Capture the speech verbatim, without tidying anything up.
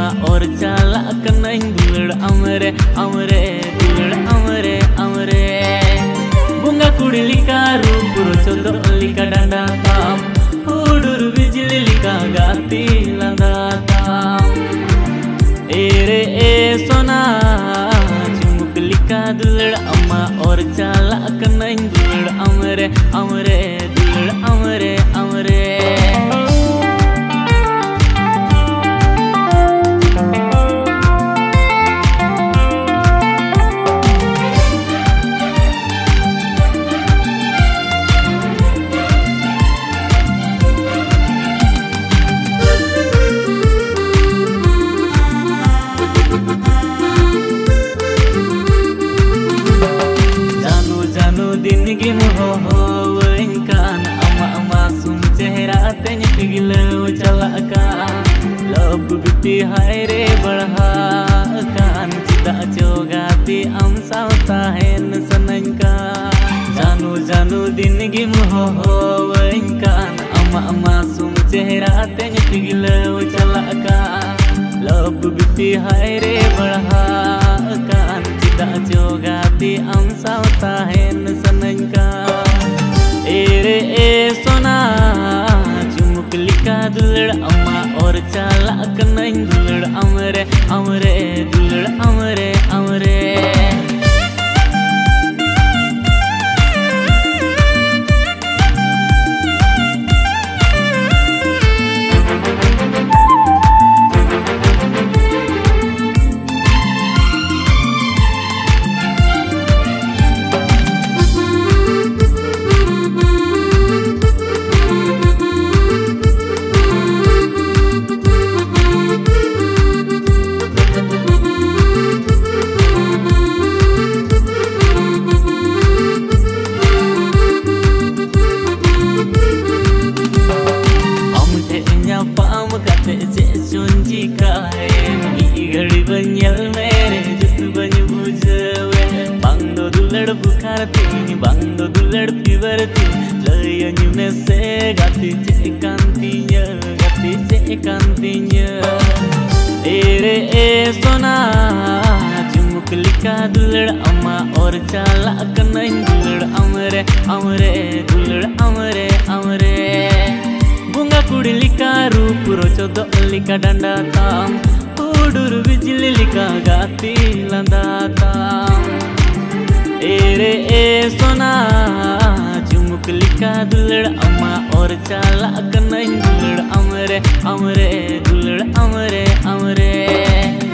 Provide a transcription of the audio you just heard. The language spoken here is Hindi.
और चाला कनाइन दुलड़ अमरे अमरे दुलड़ अमरे अमरे बुंगा कुड़ी लिका रूप रोचोदो लिका डांडा ताम हुडुर बिजली लिका गाती लंदा ताम एरे ए सोना चुमुक लिका दुलड़ अम्मा और चाला कनाइन दुलड़ अमरे अमरे दुलड़ अमरे अमरे दिन गिम हो हो वैंकान अमा अमा सुम चेहरा तेन पिघलो चला का लब बिटी हाय रे बढ़ा कान चिदा चोगाती अम सावता है न सनंका जानू जानू दिन गिम हो हो वैंकान अमा अमा सुम चेहरा तेन पिघलो चला का लब बिटी हाय रे बढ़ा कान चिदा चोगाती अम सावता है न सनंका एरे ए सोना चुमुक लिका दुलड़ अम्मा और चाला कनाइन दुलड़ अमरे अमरे दुलड़ अमरे अमरे पाम कते से सुनजी का है घड़ी बनियल मेरे जस बन बुझवे बांगो दुलड़ बुखार ती बांगो दुलड़ फीवर ती लयन में से गाती से कांतिया गाती से कांतिया तेरे ए सोना चुमुक लिका दुलड़ अम्मा और चाला कनाइन दुलड़ अमरे अमरे दुलड़ अमरे अमरे बुंगा कुड़ी लिका रूप रोचोदो लिका डांडा ताम हुडुर बिजली लिका गाती लंदा ताम एरे ए सोना चुमुक लिका दुलड़ अम्मा और चाला कनाइन दुलड़ अमरे अमरे दुलड़ अमरे अमरे